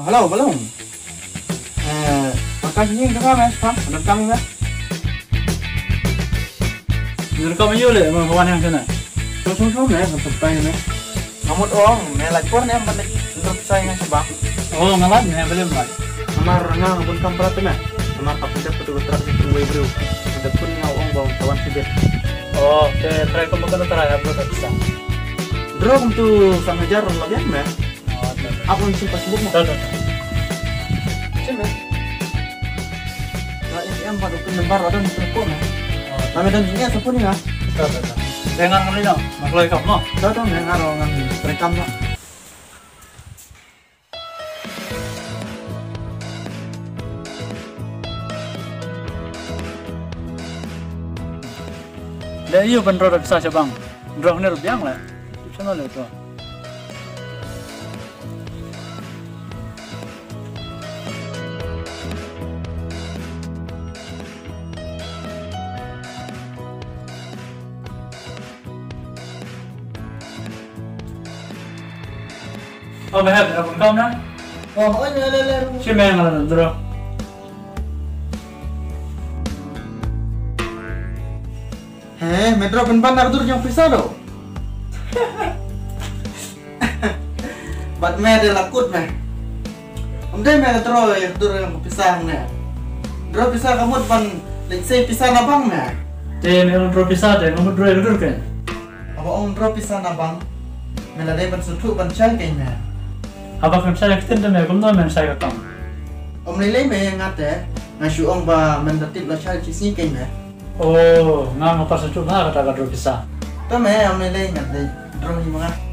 halo, belum. Makasih ke mas, Pak. Ada kami mas. Direkam aja le, mau kawan yang sana. Sum nih, untuk tanya nih. Kamu orang, melak pun yang penting untuk saya ngasih bang. Oh, ngalat nih, belum lagi. Amar nang pun kampret nih. Amar kapten petugas trafik tunggu bro. Ada pun ngawang bang kawan sibet. Oh, try kamu kan try upload bisa. Bro, untuk sama jarum lagi ya, Oh, aku langsung pas buku mau. tahu. Cuma. Nah, yang pada penyebar ada di telepon ya. Kami dan dunia sepun ya. Tahu. Dengar kali no, makloi kamu. Tahu yang ngarongan rekam no. Dah iyo bener bisa siya bang. Drone ni rupiang lah. Sana le to. Oh, behar apa kau na? Oh, le. Si main ngalan drone. Metro penpan tur yang pisah do. Bat me de lakut me. Dai me metro ya tur yang pisah ne. Dro pisah kamu pan let's say pisah na bang me. Ni drone bisa deh, kamu drone dur kan? Apa om dro pisah na bang? Mela dai pan sutu pan chal kai me. Apa kan saya kita dah kamu dah main saya kamu. Om lele me ngate ngasu ong ba mendatip la chal cisi kai me. Oh, nggak pas cuci lah kata drone bisa. Ta me om lele ngate dro hi mga.